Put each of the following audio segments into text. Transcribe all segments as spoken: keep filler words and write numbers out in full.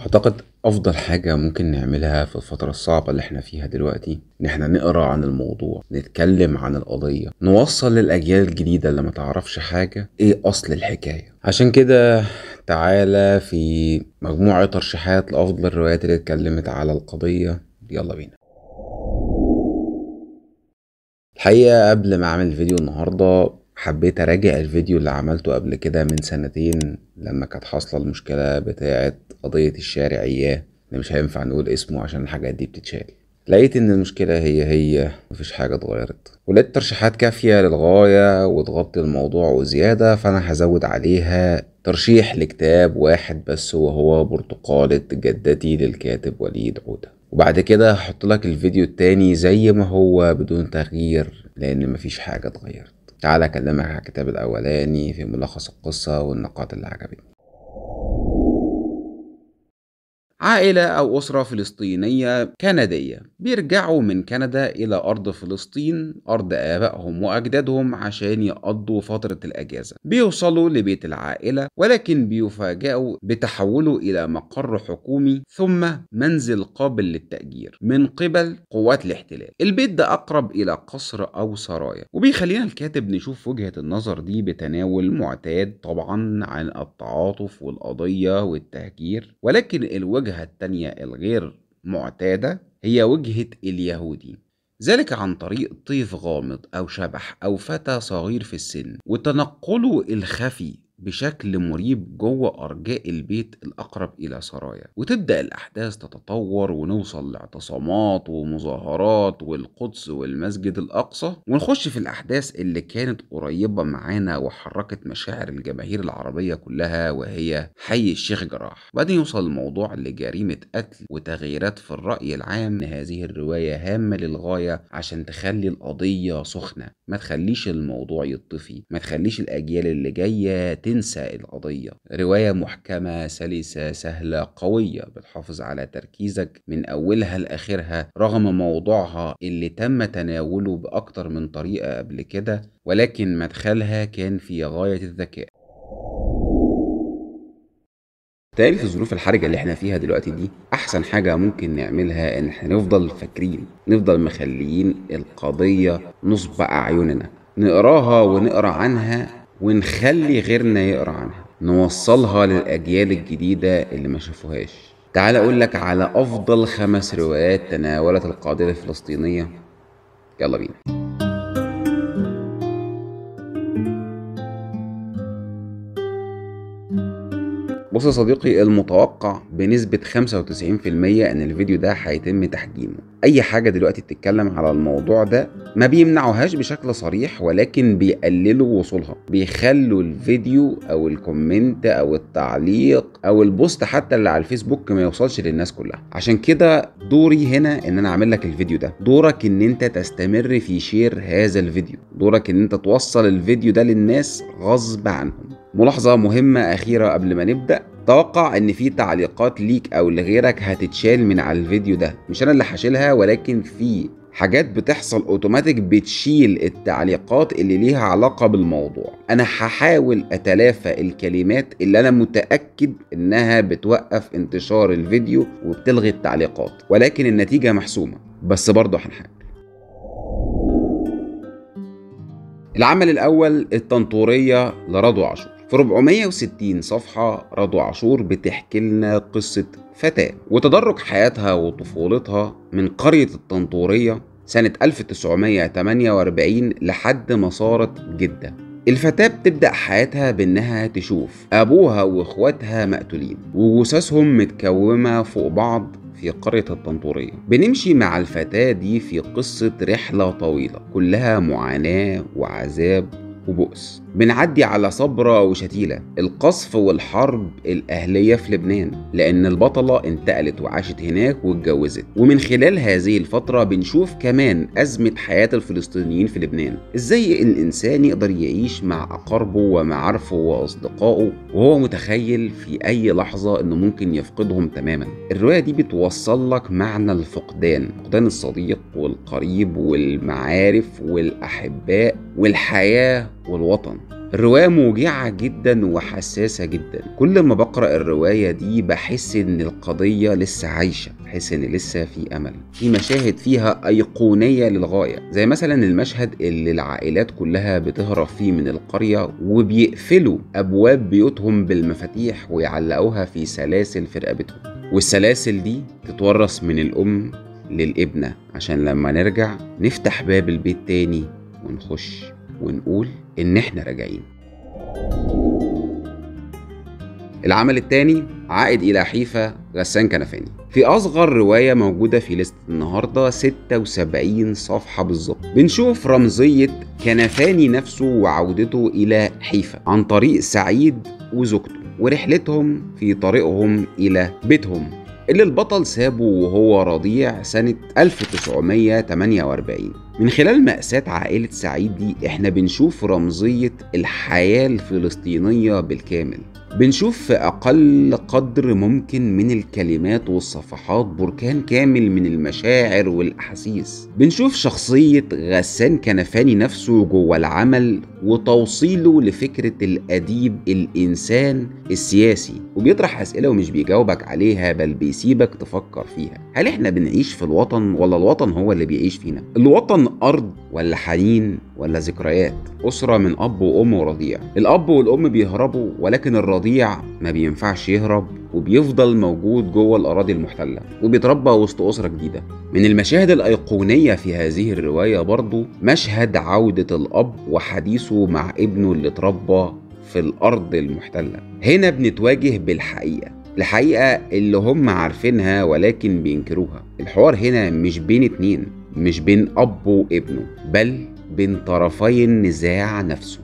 أعتقد أفضل حاجة ممكن نعملها في الفترة الصعبة اللي احنا فيها دلوقتي إن احنا نقرأ عن الموضوع، نتكلم عن القضية، نوصل للأجيال الجديدة اللي ما تعرفش حاجة إيه أصل الحكاية. عشان كده تعالى في مجموعة ترشيحات لأفضل الروايات اللي اتكلمت على القضية. يلا بينا. الحقيقة قبل ما أعمل الفيديو النهاردة حبيت أراجع الفيديو اللي عملته قبل كده من سنتين لما كانت حاصلة المشكلة بتاعة قضية الشارع إياه اللي مش هينفع نقول اسمه عشان الحاجات دي بتتشال. لقيت إن المشكلة هي هي مفيش حاجة اتغيرت، ولقيت ترشيحات كافية للغاية وتغطي الموضوع وزيادة، فأنا هزود عليها ترشيح لكتاب واحد بس وهو برتقالة جدتي للكاتب وليد عودة. وبعد كده هحط لك الفيديو التاني زي ما هو بدون تغيير لأن مفيش حاجة اتغيرت. تعال أكلمك على الكتاب الأولاني في ملخص القصة والنقاط اللي عجبتني. عائلة أو أسرة فلسطينية كندية بيرجعوا من كندا إلى أرض فلسطين، أرض آبائهم وأجدادهم، عشان يقضوا فترة الأجازة. بيوصلوا لبيت العائلة ولكن بيفاجئوا بتحوله إلى مقر حكومي ثم منزل قابل للتأجير من قبل قوات الاحتلال. البيت ده أقرب إلى قصر أو سرايا، وبيخلينا الكاتب نشوف وجهة النظر دي بتناول معتاد طبعا عن التعاطف والقضية والتهجير، ولكن الوجهة التانية الغير معتادة هي وجهة اليهودي، ذلك عن طريق طيف غامض أو شبح أو فتى صغير في السن وتنقله الخفي بشكل مريب جوه أرجاء البيت الأقرب إلى سرايا. وتبدأ الأحداث تتطور ونوصل لاعتصامات ومظاهرات والقدس والمسجد الأقصى، ونخش في الأحداث اللي كانت قريبة معانا وحركت مشاعر الجماهير العربية كلها وهي حي الشيخ جراح. وبعدين يوصل الموضوع لجريمة قتل وتغييرات في الرأي العام. هذه الرواية هامة للغاية عشان تخلي القضية سخنة، ما تخليش الموضوع يطفي، ما تخليش الأجيال اللي جاية تنسى القضية. رواية محكمة سلسة سهلة قوية بتحافظ على تركيزك من أولها لآخرها رغم موضوعها اللي تم تناوله بأكتر من طريقة قبل كده، ولكن مدخلها كان في غاية الذكاء. بالتالي في الظروف الحرجة اللي احنا فيها دلوقتي دي أحسن حاجة ممكن نعملها إن احنا نفضل فاكرين، نفضل مخليين القضية نصب أعيننا، نقراها ونقرا عنها ونخلي غيرنا يقرا عنها، نوصلها للأجيال الجديدة اللي ما شافوهاش. تعال أقول لك على أفضل خمس روايات تناولت القضية الفلسطينية. يلا بينا. بص يا صديقي، المتوقع بنسبة خمسة وتسعين في المية ان الفيديو ده هيتم تحجيمه. اي حاجة دلوقتي بتتكلم على الموضوع ده ما بيمنعوهاش بشكل صريح، ولكن بيقللوا وصولها، بيخلوا الفيديو او الكومنت او التعليق او البوست حتى اللي على الفيسبوك ما يوصلش للناس كلها. عشان كده دوري هنا ان انا اعمل لك الفيديو ده، دورك ان انت تستمر في شير هذا الفيديو، دورك ان انت توصل الفيديو ده للناس غصب عنهم. ملاحظة مهمة أخيرة قبل ما نبدأ، توقع ان في تعليقات ليك او لغيرك هتتشال من على الفيديو ده، مش انا اللي هشيلها، ولكن في حاجات بتحصل اوتوماتيك بتشيل التعليقات اللي ليها علاقة بالموضوع. انا هحاول اتلافى الكلمات اللي انا متأكد انها بتوقف انتشار الفيديو وبتلغي التعليقات، ولكن النتيجة محسومة، بس برضه هنحاول. العمل الاول الطنطورية لرضوى عاشور. في أربعمية وستين صفحة رضوى عاشور بتحكي لنا قصة فتاة وتدرج حياتها وطفولتها من قرية الطنطورية سنة ألف وتسعمية وتمانية وأربعين لحد ما صارت جدة. الفتاة بتبدأ حياتها بأنها تشوف أبوها وإخواتها مقتولين وجثثهم متكومة فوق بعض في قرية الطنطورية. بنمشي مع الفتاة دي في قصة رحلة طويلة كلها معاناة وعذاب وبؤس. بنعدي على صبرا وشتيلة، القصف والحرب الأهلية في لبنان، لأن البطلة انتقلت وعاشت هناك واتجوزت. ومن خلال هذه الفترة بنشوف كمان أزمة حياة الفلسطينيين في لبنان، إزاي الإنسان يقدر يعيش مع أقاربه ومعارفه وأصدقائه وهو متخيل في أي لحظة إنه ممكن يفقدهم تماما. الرواية دي بتوصل لك معنى الفقدان، فقدان الصديق والقريب والمعارف والأحباء والحياة والوطن. الرواية موجعة جدا وحساسة جدا. كل ما بقرأ الرواية دي بحس ان القضية لسه عايشة، بحس ان لسه في امل. في مشاهد فيها ايقونية للغاية، زي مثلا المشهد اللي العائلات كلها بتهرب فيه من القرية وبيقفلوا ابواب بيوتهم بالمفاتيح ويعلقوها في سلاسل في رقبتهم، والسلاسل دي تتورث من الام للابنة عشان لما نرجع نفتح باب البيت تاني ونخش ونقول إن إحنا راجعين. العمل الثاني عائد إلى حيفا غسان كنفاني. في أصغر رواية موجودة في لستة النهاردة ستة وسبعين صفحة بالظبط، بنشوف رمزية كنفاني نفسه وعودته إلى حيفا عن طريق سعيد وزوجته ورحلتهم في طريقهم إلى بيتهم اللي البطل سابه وهو رضيع سنة ألف وتسعمية وتمانية وأربعين. من خلال مأساة عائلة سعيد دي احنا بنشوف رمزية الحياة الفلسطينية بالكامل. بنشوف في أقل قدر ممكن من الكلمات والصفحات بركان كامل من المشاعر والأحاسيس. بنشوف شخصية غسان كنفاني نفسه جوه العمل وتوصيله لفكرة الأديب الإنسان السياسي، وبيطرح أسئلة ومش بيجاوبك عليها بل بيسيبك تفكر فيها. هل احنا بنعيش في الوطن ولا الوطن هو اللي بيعيش فينا؟ الوطن أرض ولا حنين ولا ذكريات؟ أسرة من أب وأم ورضيع، الأب والأم بيهربوا ولكن الرضيع ما بينفعش يهرب وبيفضل موجود جوه الأراضي المحتلة وبيتربى وسط أسرة جديدة. من المشاهد الأيقونية في هذه الرواية برضو مشهد عودة الأب وحديثه مع ابنه اللي اتربى في الأرض المحتلة. هنا بنتواجه بالحقيقة، الحقيقة اللي هم عارفينها ولكن بينكروها. الحوار هنا مش بين اتنين، مش بين أب وابنه، بل بين طرفي النزاع نفسه.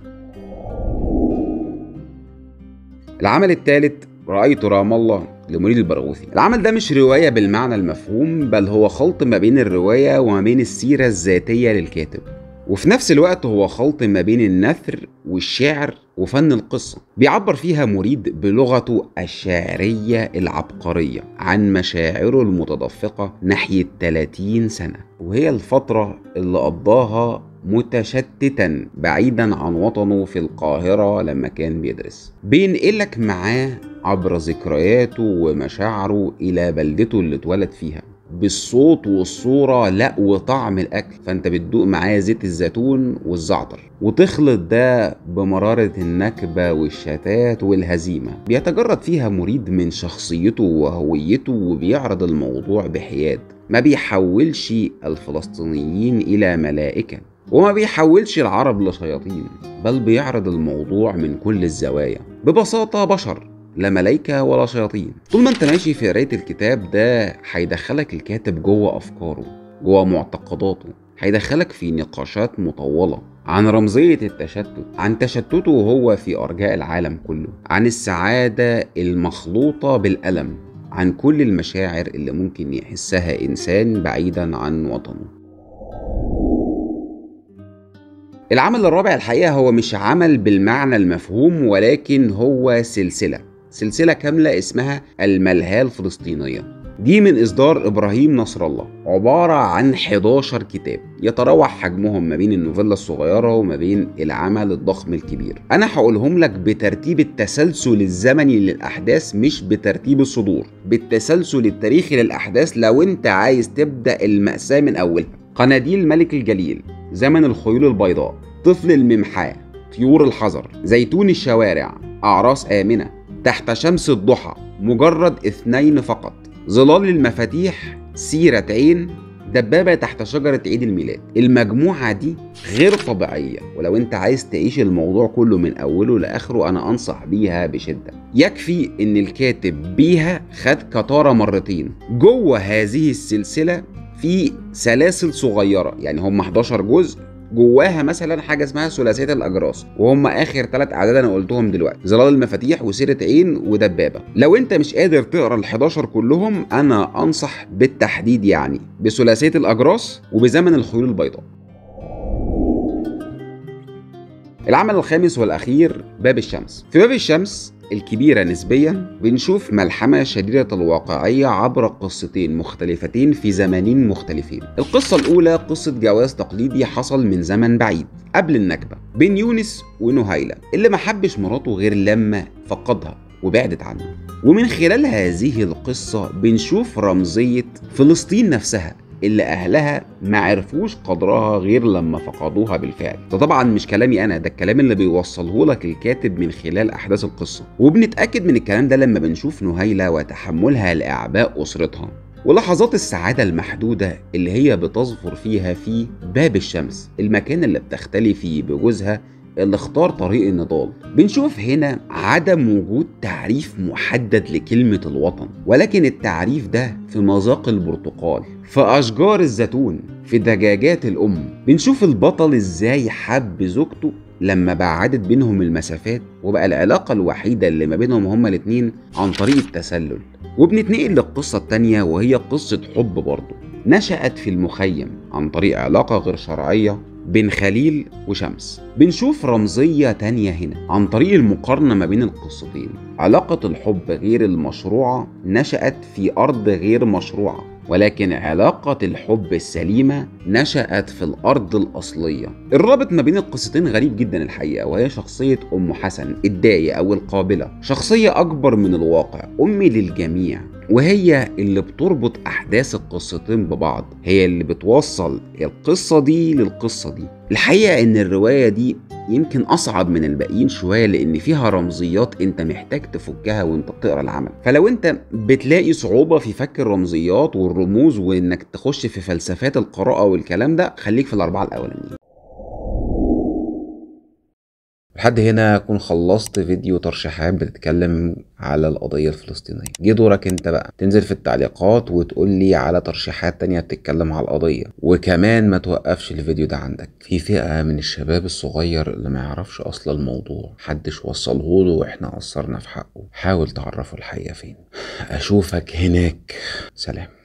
العمل الثالث رأيت رام الله لمريد البرغوثي. العمل ده مش رواية بالمعنى المفهوم، بل هو خلط ما بين الرواية وما بين السيرة الذاتية للكاتب، وفي نفس الوقت هو خلط ما بين النثر والشعر وفن القصة. بيعبر فيها مريد بلغته الشعرية العبقرية عن مشاعره المتدفقة ناحية ثلاثين سنة، وهي الفترة اللي قضاها متشتتا بعيدا عن وطنه في القاهرة لما كان بيدرس. بينقلك معاه عبر ذكرياته ومشاعره إلى بلدته اللي اتولد فيها بالصوت والصورة، لا وطعم الأكل، فأنت بتدوق معاه زيت الزيتون والزعتر وتخلط ده بمرارة النكبة والشتات والهزيمة. بيتجرد فيها مريد من شخصيته وهويته وبيعرض الموضوع بحياد، ما بيحولش الفلسطينيين إلى ملائكة وما بيحولش العرب لشياطين، بل بيعرض الموضوع من كل الزوايا ببساطة. بشر، لا ملايكة ولا شياطين. طول ما انت ماشي في قراية الكتاب ده هيدخلك الكاتب جوه أفكاره، جوه معتقداته، هيدخلك في نقاشات مطولة عن رمزية التشتت، عن تشتته وهو في أرجاء العالم كله، عن السعادة المخلوطة بالألم، عن كل المشاعر اللي ممكن يحسها إنسان بعيدا عن وطنه. العمل الرابع الحقيقة هو مش عمل بالمعنى المفهوم، ولكن هو سلسلة سلسلة كاملة اسمها الملهاة الفلسطينية. دي من إصدار إبراهيم نصر الله، عبارة عن حداشر كتاب يتراوح حجمهم ما بين النوفيلا الصغيرة وما بين العمل الضخم الكبير. أنا هقولهم لك بترتيب التسلسل الزمني للأحداث مش بترتيب الصدور، بالتسلسل التاريخي للأحداث لو أنت عايز تبدأ المأساة من أولها. قناديل ملك الجليل، زمن الخيول البيضاء، طفل الممحاة، طيور الحذر، زيتون الشوارع، أعراس آمنة، تحت شمس الضحى، مجرد اثنين فقط، ظلال المفاتيح، سيرة عين، دبابة تحت شجرة عيد الميلاد. المجموعة دي غير طبيعية، ولو انت عايز تعيش الموضوع كله من أوله لآخره أنا أنصح بيها بشدة. يكفي ان الكاتب بيها خد كتارة مرتين. جوه هذه السلسلة في سلاسل صغيرة، يعني هم حداشر جزء، جواها مثلا حاجه اسمها ثلاثيه الاجراس، وهم اخر ثلاث اعداد انا قلتهم دلوقتي، ظلال المفاتيح وسيره عين ودبابه. لو انت مش قادر تقرا ال حداشر كلهم انا انصح بالتحديد يعني بثلاثيه الاجراس وبزمن الخيول البيضاء. العمل الخامس والاخير باب الشمس. في باب الشمس الكبيرة نسبيا بنشوف ملحمة شديدة الواقعية عبر قصتين مختلفتين في زمانين مختلفين. القصة الأولى قصة جواز تقليدي حصل من زمن بعيد قبل النكبة بين يونس ونهيلة اللي ما حبش مراته غير لما فقدها وبعدت عنه. ومن خلال هذه القصة بنشوف رمزية فلسطين نفسها اللي أهلها ما عرفوش قدرها غير لما فقدوها بالفعل. ده طبعا مش كلامي أنا، ده الكلام اللي بيوصله لك الكاتب من خلال أحداث القصة. وبنتأكد من الكلام ده لما بنشوف نهيلة وتحملها لأعباء أسرتها ولحظات السعادة المحدودة اللي هي بتظفر فيها في باب الشمس، المكان اللي بتختلي فيه بجوزها اللي اختار طريق النضال. بنشوف هنا عدم وجود تعريف محدد لكلمة الوطن، ولكن التعريف ده في مذاق البرتقال، في أشجار الزيتون، في دجاجات الأم. بنشوف البطل إزاي حب زوجته لما بعدت بينهم المسافات وبقى العلاقة الوحيدة اللي ما بينهم هما الاتنين عن طريق التسلل. وبنتنقل للقصة التانية وهي قصة حب برضه نشأت في المخيم عن طريق علاقة غير شرعية بين خليل وشمس. بنشوف رمزية تانية هنا عن طريق المقارنة ما بين القصتين. علاقة الحب غير المشروعة نشأت في أرض غير مشروعة، ولكن علاقة الحب السليمة نشأت في الأرض الأصلية. الرابط ما بين القصتين غريب جدا الحقيقة، وهي شخصية أم حسن الداية أو القابلة، شخصية أكبر من الواقع، أمي للجميع، وهي اللي بتربط أحداث القصتين ببعض، هي اللي بتوصل القصة دي للقصة دي. الحقيقة إن الرواية دي يمكن أصعب من الباقيين شوية لأن فيها رمزيات أنت محتاج تفكها وأنت بتقرأ العمل. فلو أنت بتلاقي صعوبة في فك الرمزيات والرموز وإنك تخش في فلسفات القراءة والكلام ده، خليك في الأربعة الأولانيين. لحد هنا أكون خلصت فيديو ترشيحات بتتكلم على القضية الفلسطينية. جه دورك انت بقى تنزل في التعليقات وتقول لي على ترشيحات تانية بتتكلم على القضية. وكمان ما توقفش الفيديو ده عندك، في فئة من الشباب الصغير اللي ما يعرفش أصل الموضوع، محدش وصله له واحنا قصرنا في حقه. حاول تعرفه الحقيقة فين. أشوفك هناك، سلام.